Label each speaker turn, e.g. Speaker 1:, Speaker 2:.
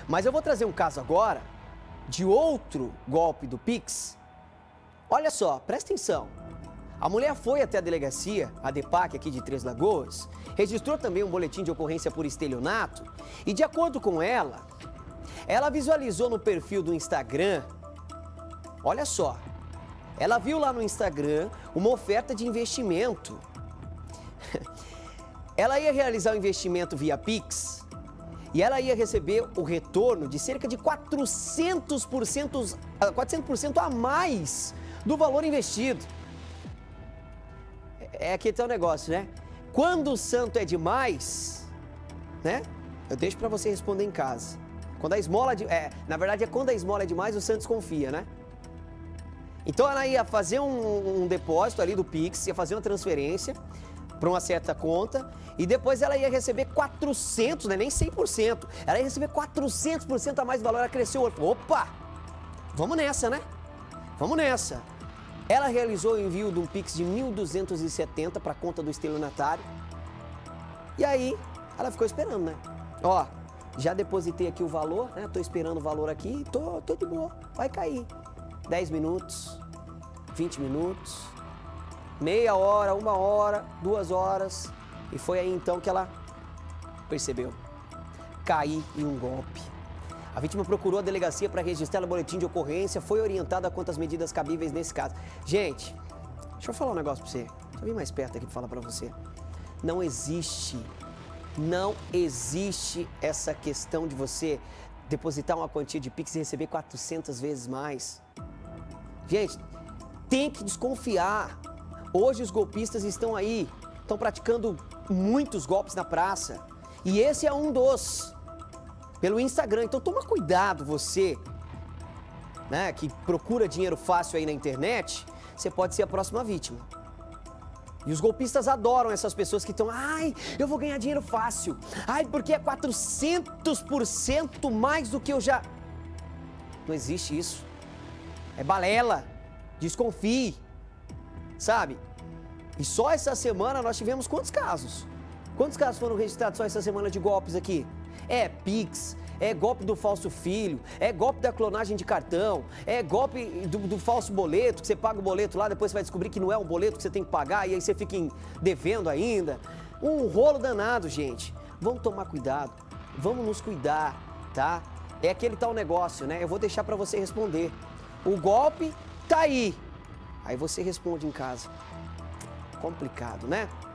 Speaker 1: Mas eu vou trazer um caso agora de outro golpe do Pix. Olha só, presta atenção. A mulher foi até a delegacia, a DEPAC aqui de Três Lagoas, registrou também um boletim de ocorrência por estelionato e, de acordo com ela visualizou no perfil do Instagram, olha só, ela viu lá no Instagram uma oferta de investimento. Ela ia realizar o investimento via Pix e ela ia receber o retorno de cerca de 400% a mais do valor investido. É aquele teu negócio, né? Quando o santo é demais, né? Eu deixo para você responder em casa. Quando a esmola na verdade, quando a esmola é demais, o santo desconfia, né? Então ela ia fazer um depósito ali do Pix, ia fazer uma transferência para uma certa conta e depois ela ia receber 400, né? Nem 100%. Ela ia receber 400% a mais do valor, ela cresceu. Opa! Vamos nessa, né? Vamos nessa. Ela realizou o envio de um Pix de 1.270 para a conta do estelionatário. E aí, ela ficou esperando, né? Ó, já depositei aqui o valor, né? Tô esperando o valor aqui, tô de boa, vai cair. 10 minutos, 20 minutos, meia hora, 1 hora, 2 horas. E foi aí então que ela percebeu. Caí em um golpe. A vítima procurou a delegacia para registrar o boletim de ocorrência, foi orientada quanto às medidas cabíveis nesse caso. Gente, deixa eu falar um negócio para você. Deixa eu vir mais perto aqui para falar para você. Não existe essa questão de você depositar uma quantia de Pix e receber 400 vezes mais. Gente, tem que desconfiar. Hoje os golpistas estão aí, estão praticando muitos golpes na praça. E esse é um dos... pelo Instagram. Então toma cuidado você, né, que procura dinheiro fácil aí na internet, você pode ser a próxima vítima. E os golpistas adoram essas pessoas que estão, ai, eu vou ganhar dinheiro fácil, ai, porque é 400% mais do que eu já... Não existe isso. É balela, desconfie, sabe? E só essa semana nós tivemos quantos casos? Quantos casos foram registrados só essa semana de golpes aqui? É Pix, é golpe do falso filho, é golpe da clonagem de cartão, é golpe do falso boleto, que você paga o boleto lá, depois você vai descobrir que não é um boleto que você tem que pagar e aí você fica devendo ainda. Um rolo danado, gente. Vamos tomar cuidado, vamos nos cuidar, tá? É aquele tal negócio, né? Eu vou deixar pra você responder. O golpe tá aí. Aí você responde em casa. Complicado, né?